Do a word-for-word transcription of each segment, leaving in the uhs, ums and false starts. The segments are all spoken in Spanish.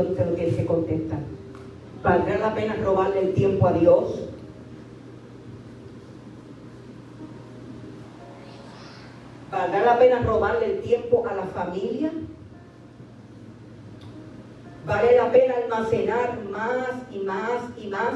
Dios te lo tienes que contestar. ¿Valdrá la pena robarle el tiempo a Dios? ¿Valdrá la pena robarle el tiempo a la familia? ¿Vale la pena almacenar más y más y más?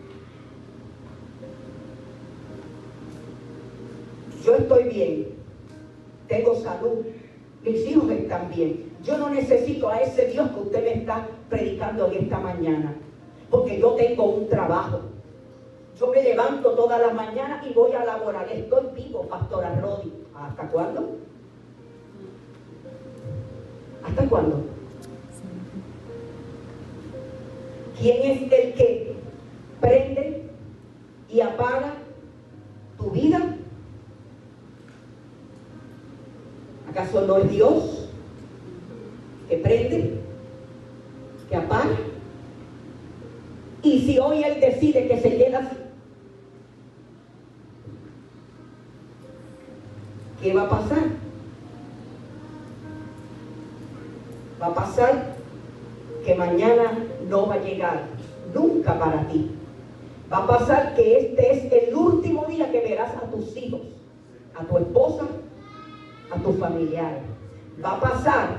Yo estoy bien, tengo salud, mis hijos están bien. Yo no necesito a ese Dios que usted me está predicando hoy esta mañana, porque yo tengo un trabajo. Yo me levanto todas las mañanas y voy a laborar. Estoy vivo, Pastora Rodi. ¿Hasta cuándo? ¿Hasta cuándo? ¿Quién es el que prende y apaga tu vida? ¿Acaso no es Dios que prende, que apaga? Y si hoy Él decide que se queda así, ¿qué va a pasar? Va a pasar que mañana no va a llegar nunca para ti. Va a pasar que este es el último día que verás a tus hijos, a tu esposa, a tus familiares. Va a pasar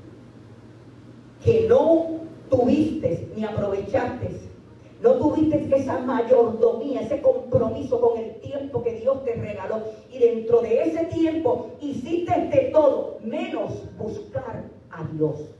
que no tuviste ni aprovechaste, no tuviste esa mayordomía, ese compromiso con el tiempo que Dios te regaló, y dentro de ese tiempo hiciste de todo menos buscar a Dios.